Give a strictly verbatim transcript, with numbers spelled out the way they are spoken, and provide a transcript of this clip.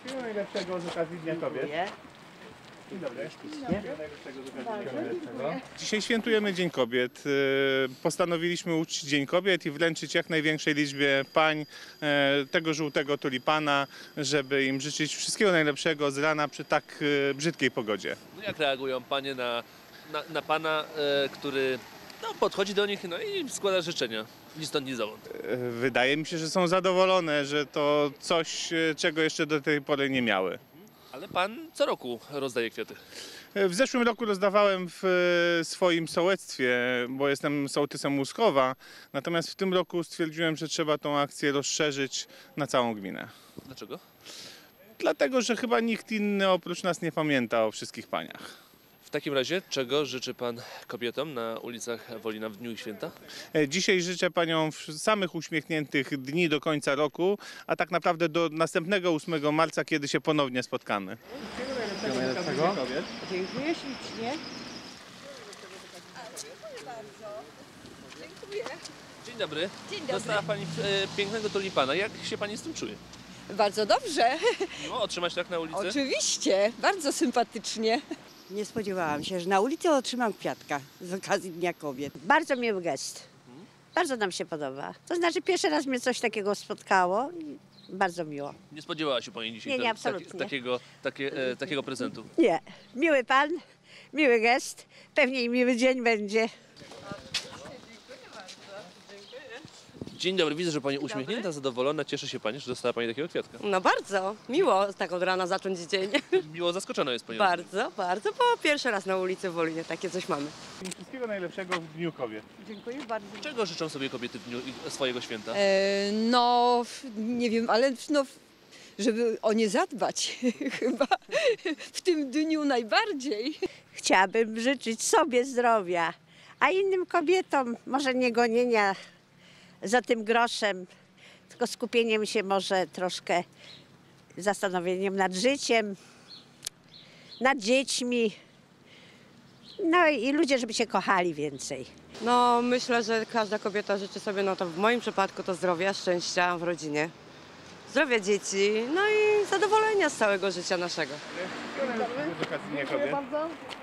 Wszystkiego najlepszego z okazji Dnia Kobiet. Dzień dobry. Dzisiaj świętujemy Dzień Kobiet. Postanowiliśmy uczcić Dzień Kobiet i wręczyć jak największej liczbie pań tego żółtego tulipana, żeby im życzyć wszystkiego najlepszego z rana przy tak brzydkiej pogodzie. Jak reagują panie na, na, na pana, e, który no, podchodzi do nich no, i składa życzenia? Ni stąd, ni zowąd. Wydaje mi się, że są zadowolone, że to coś, czego jeszcze do tej pory nie miały. Ale pan co roku rozdaje kwiaty. W zeszłym roku rozdawałem w swoim sołectwie, bo jestem sołtysem Łuskowa, natomiast w tym roku stwierdziłem, że trzeba tą akcję rozszerzyć na całą gminę. Dlaczego? Dlatego, że chyba nikt inny oprócz nas nie pamięta o wszystkich paniach. W takim razie czego życzy pan kobietom na ulicach Wolina w dniu ich święta? Dzisiaj życzę paniom samych uśmiechniętych dni do końca roku, a tak naprawdę do następnego ósmego marca, kiedy się ponownie spotkamy. Wszystkiego najlepszego. Dziękuję ślicznie. Dziękuję bardzo. Dziękuję. Dzień dobry. Dzień dobry. Dostała pani e, pięknego tulipana. Jak się pani z tym czuje? Bardzo dobrze. Miło otrzymać tak na ulicy? Oczywiście. Bardzo sympatycznie. Nie spodziewałam się, że na ulicy otrzymam kwiatka z okazji Dnia Kobiet. Bardzo miły gest. Bardzo nam się podoba. To znaczy pierwszy raz mnie coś takiego spotkało i bardzo miło. Nie spodziewała się pani dzisiaj Nie, nie, ta- absolutnie. taki- takiego, takie, e, takiego prezentu? Nie, miły pan, miły gest. Pewnie i miły dzień będzie. Dzień dobry, widzę, że pani uśmiechnięta, zadowolona. Cieszy się pani, że dostała pani takiego kwiatka. No bardzo, miło tak od rana zacząć dzień. Miło zaskoczona jest pani. Bardzo, bardzo, bo pierwszy raz na ulicy w Wolinie takie coś mamy. Wszystkiego najlepszego w Dniu Kobiet. Dziękuję bardzo. Czego życzą sobie kobiety w dniu ich- swojego święta? E, no, nie wiem, ale no, żeby o nie zadbać chyba w tym dniu najbardziej. Chciałabym życzyć sobie zdrowia, a innym kobietom może nie gonienia za tym groszem, tylko skupieniem się może troszkę, zastanowieniem nad życiem, nad dziećmi. No i ludzie, żeby się kochali więcej. No myślę, że każda kobieta życzy sobie, no to w moim przypadku to zdrowia, szczęścia w rodzinie. Zdrowia dzieci, no i zadowolenia z całego życia naszego. Wszystkiego najlepszego z okazji Dnia Kobiet.